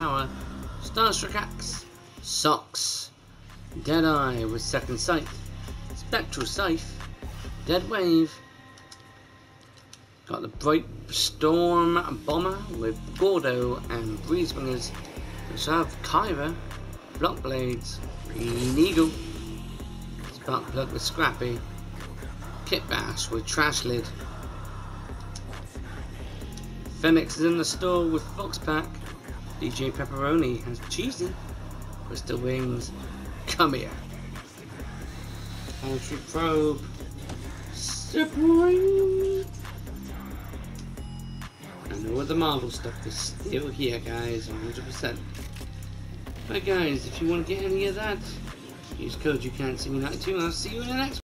Power, Starstruck Axe, Socks, Deadeye with Second Sight, Spectral Scythe, Dead Wave. Got the Bright Storm Bomber with Gordo and Breeze Wingers. We also have Kyra, Block Blades, Green Eagle, Spark Plug with Scrappy, Kit Bash with Trash Lid. Fennix is in the store with Fox Pack. DJ Pepperoni has Cheesy, Crystal Wings, Come Here, Country Probe, Separate. And all the Marvel stuff is still here, guys, 100%. But guys, if you want to get any of that, use code YouCan'tSeeMe92 and I'll see you in the next one.